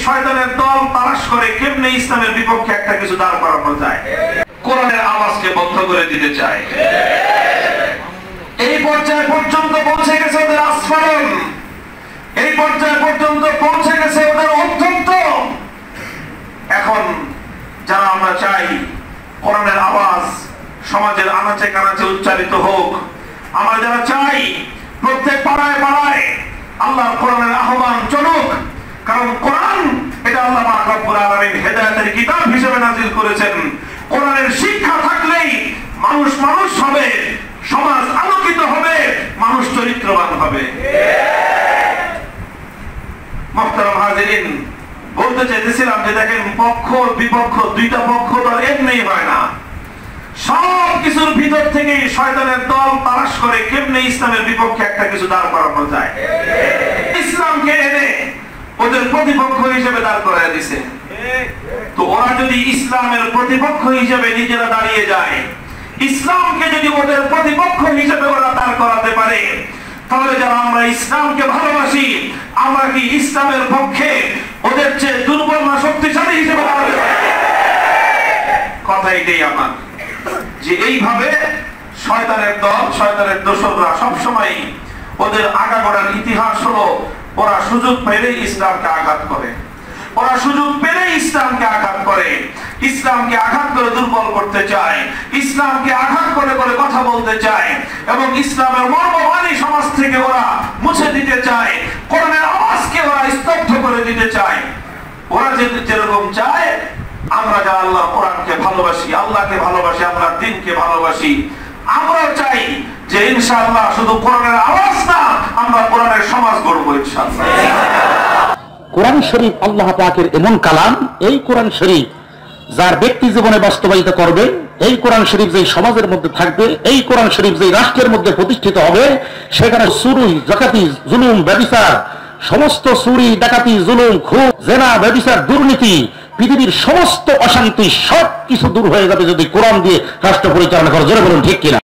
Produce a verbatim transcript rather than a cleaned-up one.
শয়তানের দল তালাশ করে কেমনে ইসলামের বিপক্ষে একটা কিছু দাঁড় করানো যায়, কোরআনের আওয়াজকে বন্ধ করে দিতে চায়। এই পর্যায়ে পর্যন্ত পৌঁছে গেছে ওদের আস্ফালন, এই পর্যায়ে পর্যন্ত পৌঁছে গেছে ওদের অত্যন্ত। এখন যারা আমরা চাই কোরআনের আওয়াজ সমাজের আনাচে কানাচে উচ্চারিত হোক, আমরা যারা চাই প্রত্যেক পাড়ায় পাড়ায় আল্লাহর কোরআনের আহ্বান চলুক, কারণ কোরআন এটা আল্লাহ পাক রব্বুল আলামিন হেদায়েতের কিতাব হিসেবে নাযিল করেছেন। কোরআনের শিক্ষা থাকলেই মানুষ মানুষ হবে, সমাজ আলোকিত হবে, মানুষ চরিত্রবান হবে। মুহতারাম হাজিরিন, বলতে চাইতেছিলাম যে দেখেন, পক্ষ বিপক্ষ দুইটা পক্ষ তো এমনি হয় না, সব কিছুর ভিতর থেকে শয়তানের দল তালাশ করে কেমনে ইসলামের বিপক্ষে একটা কিছু দাঁড় করানো যায়। ইসলামকে এনে ওদের প্রতিপক্ষ হিসেবে দাঁড় করায় দিছে। তো ওরা যদি ইসলামের প্রতিপক্ষ হিসেবে নিজেরা দাঁড়িয়ে যায়, ইসলামকে যদি ওদের প্রতিপক্ষ হিসেবে ওরা দাঁড় করাতে পারে, তাহলে যারা আমরা ইসলামকে ভালোবাসি, আমরা কি ইসলামের পক্ষে ওদের চেয়ে দুর্বল না শক্তিশালী হিসেবে দাঁড়াতে পারি? কথা এটাই আমার, যে এইভাবে শয়তানের দল, শয়তানের দোসররা সবসময় ওদের আগাগোড়ার ইতিহাস হলো ওরা সুযোগ পেলেই ইসলামকে আঘাত করে, ওরা সুযোগ পেলেই ইসলামকে আঘাত করে, ইসলামকে আঘাত করে দুর্বল করতে চায়, ইসলামকে আঘাত করে করে কথা বলতে চায়, এবং ইসলামের মর্মবাণী সমাজ থেকে ওরা মুছে দিতে চায়, কোরআনের আওয়াজকে ওরা স্তব্ধ করে দিতে চায়। ওরা যেরকম চায়, আমরা যা আল্লাহ কোরআনকে ভালোবাসি, আল্লাহকে ভালোবাসি, আল্লাহর দ্বীনকে ভালোবাসি, আমরা চাই যে ইনশাআল্লাহ শুধু কোরআনের আওয়াজ না, আমরা কোরআনের সমাজ গড়বো ইনশাআল্লাহ। কোরআন শরীফ আল্লাহ পাকের এমন কালাম, এই কোরআন শরীফ যার ব্যক্তি জীবনে বাস্তবায়িত করবে, এই কোরআন শরীফ যেই সমাজের মধ্যে থাকবে, এই কোরআন শরীফ যেই রাষ্ট্রের মধ্যে প্রতিষ্ঠিত হবে, সেখানে চুরি, ডাকাতি, জুলুম, ব্যভিচার, সমস্ত চুরি, ডাকাতি, জুলুম, খুন, জেনা, ব্যভিচার, দুর্নীতি, পৃথিবীর সমস্ত অশান্তি সব কিছু দূর হয়ে যাবে যদি কোরআন দিয়ে রাষ্ট্র পরিচালনা করে। জোরে বলুন ঠিক কিনা?